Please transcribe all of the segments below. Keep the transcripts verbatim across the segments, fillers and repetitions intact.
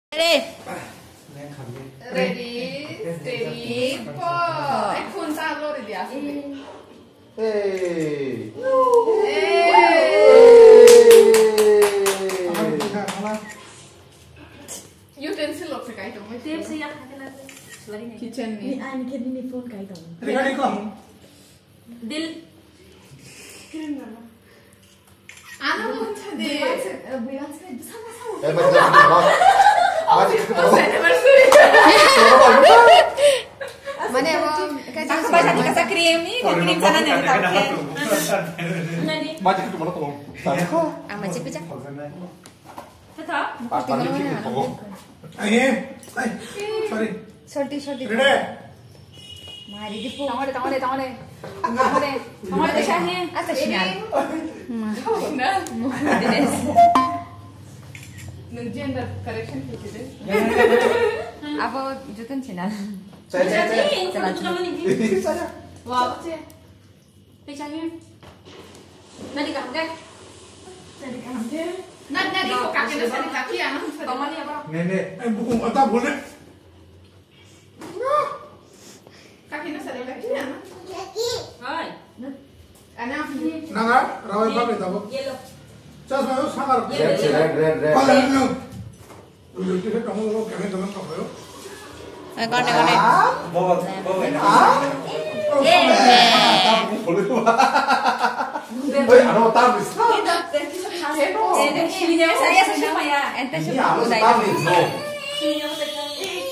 Ready. Ready, steady, four. Eh, phun sao rồi đi à? Hey. Utensil loh kayak itu. Tiap siap Kitchen ni nih. ani ke ni phone kai dong. Ready kok? Dil. Anak pun tadi. Bulan sekali sama sama. Eh, macam Oh, anniversary. Mana ya, Bang? Aku baca di kata krim ni, krim sana nih tak ke. Nani? Macam itu mana tolong? Ah, macam apa cak? Tetap. Apa ni kita tolong? Eh, eh, sorry. Sorti sorti. Ready? Mari di pun. Tengok deh, tengok deh, tengok deh. Tengok deh. Tengok deh sahnya. Atas sinar. Nah, Dinesh. gender correction gitu. Apa jutan sinar? Saya, saya, saya. Jalan jalan ni. Saya. Wow, sih. Pecahnya. Nadi kaget. Nadi kaget. Nadi nadi kok kaki nasi kaki anak. Toman ni apa? Nenek, eh buku apa boleh? Kaki nasi kaki anak. Hai. Anak. Naga, rawai bang itu apa? Yellow. Saya mau sangar. Red, red, red, red. Kalau ni, lu itu kamu lo kami teman kau yo. Eh, kau ni kau ni. Bawa, bawa. Eh. Boleh tu. Eh, ano tahu? Eh, sini saya siapa ya? Ente Ini siapa? apa tahu ni? No. Sini apa tak?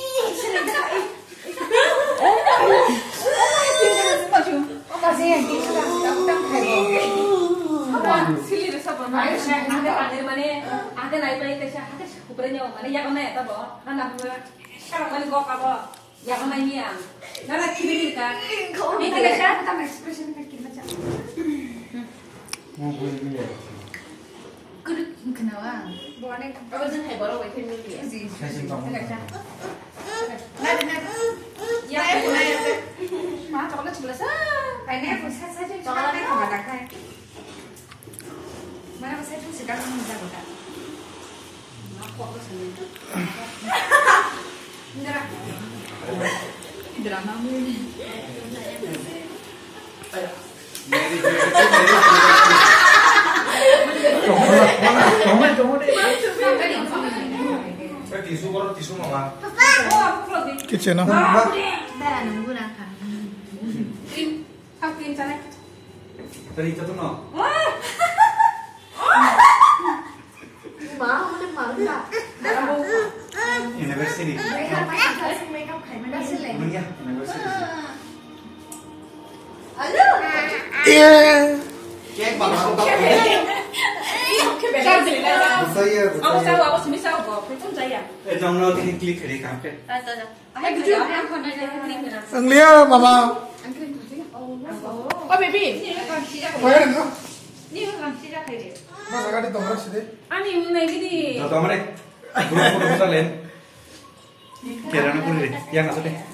Kasih yang kita tak tak hai. Silly deh sabar. Ayo saya ada ada mana? Ada naik naik ke saya. Ada kupernya mana? Ya mana ya tahu? Anak gue sekarang mana kau kamu? Ya mana ini ya? Nara kiri kan? Ini kan saya tak ekspresi kiri macam. Mau beli ni ya? Kudu kenapa? Bukan apa sih hai baru wajib ni ya? Sih. Saya simpan. Nadi nadi. Ya, ya. mah coklat sebelah sana. Ini aku saya saja coklatnya nggak ada kayak. Mana saya tuh sekarang bisa bukan? Aku aku sendiri. Enggak. Drama ini. Tisu kalau tisu mama. Oh, aku perlu di. Kitchen ah. Dah nunggu nak. Tim, kakin sana. Tadi itu tu no. Wah. Mau, udah mau tak? Anniversary. Makeup makeup makeup kayak mana sih leh? Mana ya? Anniversary. Halo. Iya. Cek bang aku tak. Kan sih lah. Saya. Aku tahu aku sini tahu kok. Itu saya. Eh jangan lo klik klik hari kafe. Tahu tahu. Ayo tujuh. Aku nak jadi klik mana? Anglia mama. Angkring tu Oh, baby. Ni kan sih dah. Bayar no? Ni kan sih dah kayak. Masa kali tongkrak sih deh. Ani mulai gini. Tahu mana? Guru guru besar lain. Kira nak boleh? Yang asal deh.